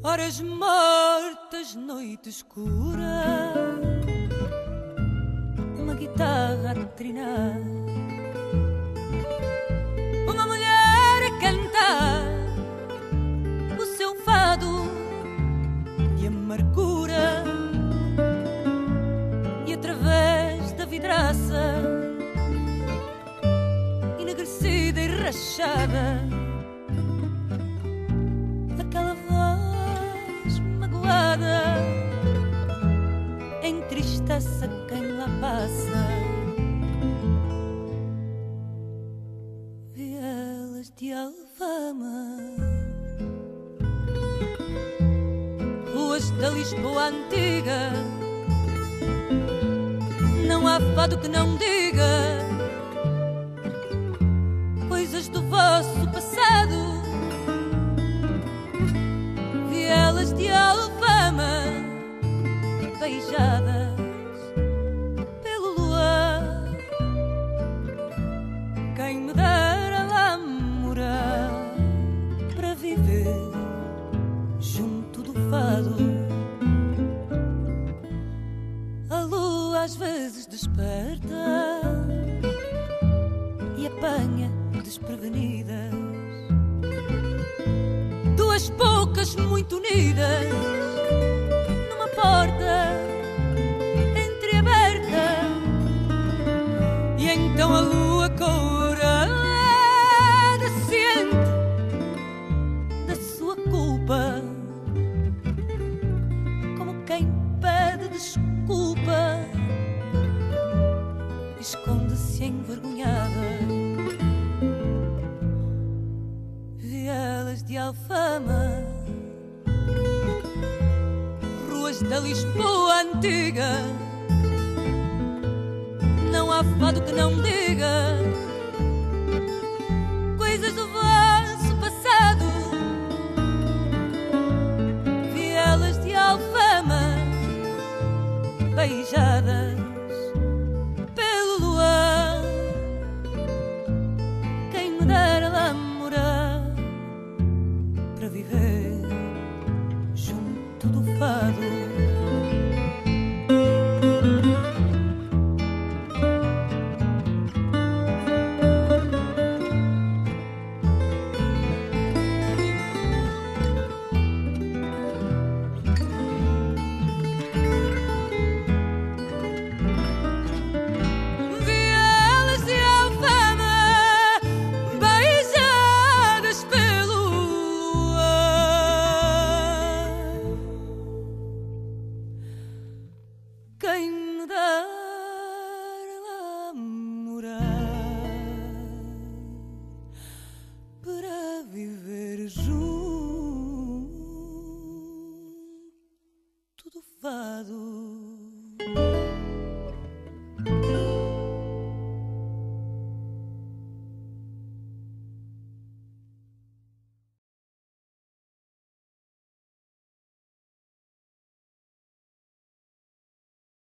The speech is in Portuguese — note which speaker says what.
Speaker 1: Horas mortas, noite escura, uma guitarra a trinar, uma mulher a cantar o seu fado de amargura, e através da vidraça enegrecida e rachada, aquela voz magoada entristece quem lá passa. Vielas de Alfama, ruas da Lisboa antiga, não há fado que não diga coisas do vosso passado. Vielas de Alfama, beijadas pelo luar, quem me dera lá morar para viver junto do fado. A lua às vezes desperta e apanha desprevenidas duas bocas muito unidas numa porta entreaberta, e então a lua courada ciente da sua culpa, como quem pede desculpa, esconde-se envergonhada. Vielas de Alfama, ruas da Lisboa antiga, não há fado que não diga coisas do vosso passado. Vielas de Alfama, beijadas pelo luar, quem me dera lá morar para viver junto do fado.